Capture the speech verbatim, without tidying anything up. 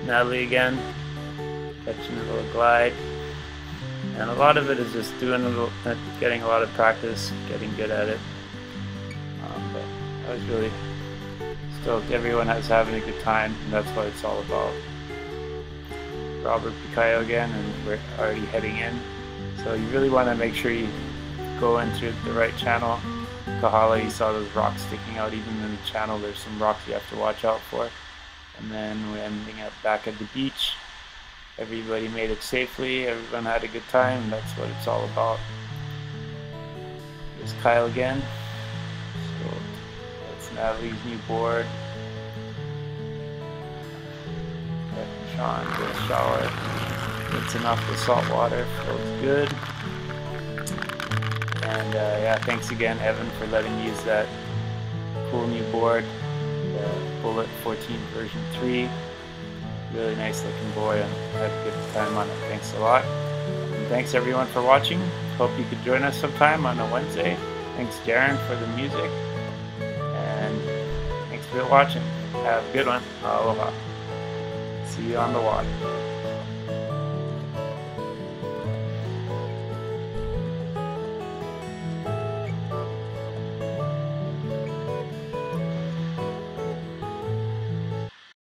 Natalie again, catching a little glide. And a lot of it is just doing a little, uh, getting a lot of practice, getting good at it. Um, but I was really stoked. Everyone has having a good time, and that's what it's all about. Robert Picayo again, and we're already heading in. So you really want to make sure you go into the right channel. Kahala, you saw those rocks sticking out. Even in the channel, there's some rocks you have to watch out for. And then we're ending up back at the beach. Everybody made it safely. Everyone had a good time. And that's what it's all about. Here's Kyle again. So that's Natalie's new board. Sean did a shower. It's enough with salt water. Feels good. And uh, yeah, thanks again, Evan, for letting me use that cool new board, the Bullet fourteen version three. Really nice looking board, and I had a good time on it. Thanks a lot. And thanks everyone for watching. Hope you could join us sometime on a Wednesday. Thanks Darren for the music. And thanks for watching. Have a good one. Aloha. See you on the water.